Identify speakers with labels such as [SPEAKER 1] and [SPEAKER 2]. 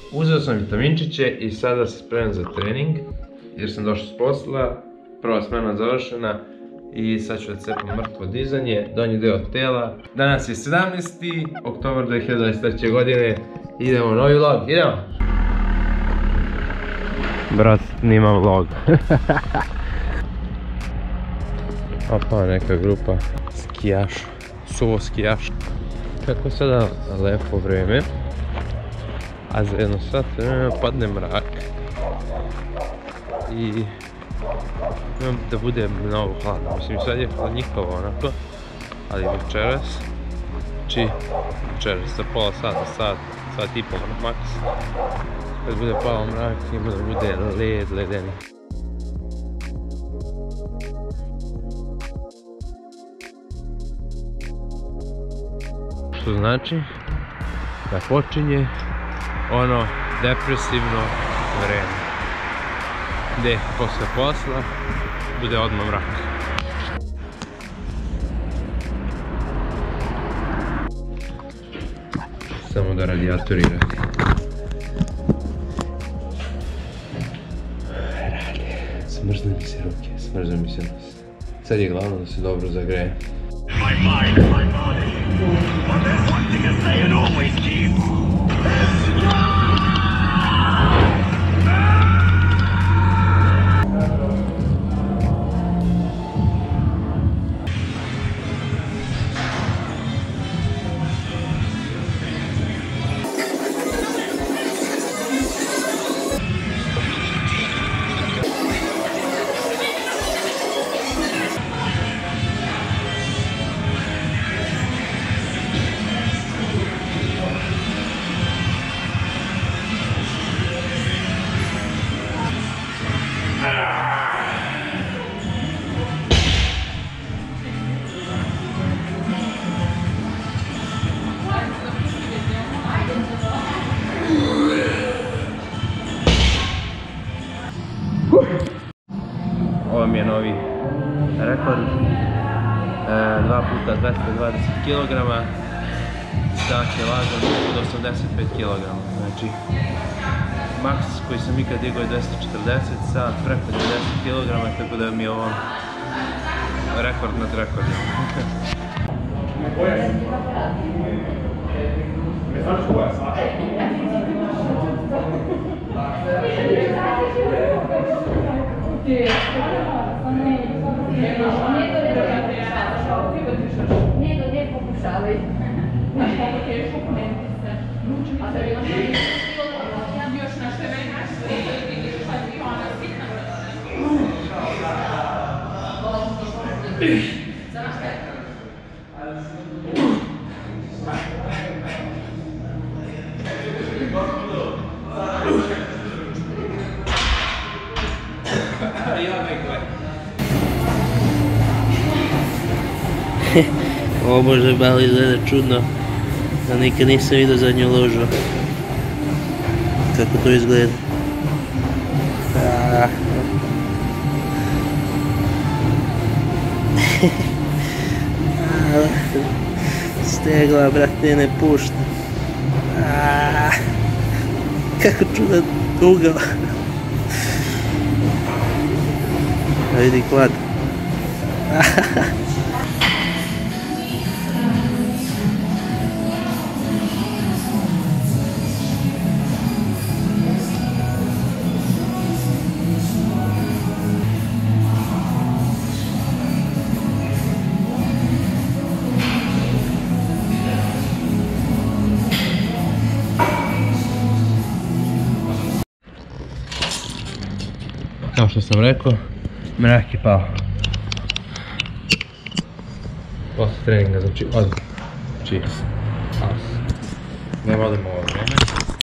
[SPEAKER 1] Uzeo sam vitaminčiće i sada se spremam za trening jer sam došao s posla, prva smena završena i sad ću da cepam mrtvo dizanje, donji deo tela. Danas je 17. oktobar 2023. godine, idemo novi vlog, idemo! Brat snima vlog. Opa, neka grupa skijaša, suvo skijaša. Kako je sada lepo vreme, a za jedno sat vremena padne mrak i imam da bude mnogo hladno. Mislim, sad je hladnjikavo onako, ali večeras za pola sata, sat i pol maks, kad bude pao mrak ima da bude led, ledeni. Što znači da počinje ono depresivno vreme, gdje posle posla bude odmah mrak. Samo da radijator radi. Smrzne mi se ruke, smrzne mi se nos. Sad je glavno da se dobro zagreje. My mind, my body. But there's one thing I say and always keep. Ovo mi je novi rekord, 2 puta 220 kg, stak je lagan od 85 kg, znači maks koji sam ikad digao je 240, sad preko 90 kg, tako da mi je ovo rekord nad rekordima.
[SPEAKER 2] Не покушавай.
[SPEAKER 3] Ovo možda malo izgleda čudno, ali nikad nisam vidio zadnju ložu. Kako to izgleda? Stegla, brate, ne pušta. Kako čudan ugao. A vidi klad.
[SPEAKER 1] Kao što sam rekao, mrak je pao. Posle treninga, znači odmah. Znači, ne volimo ovo.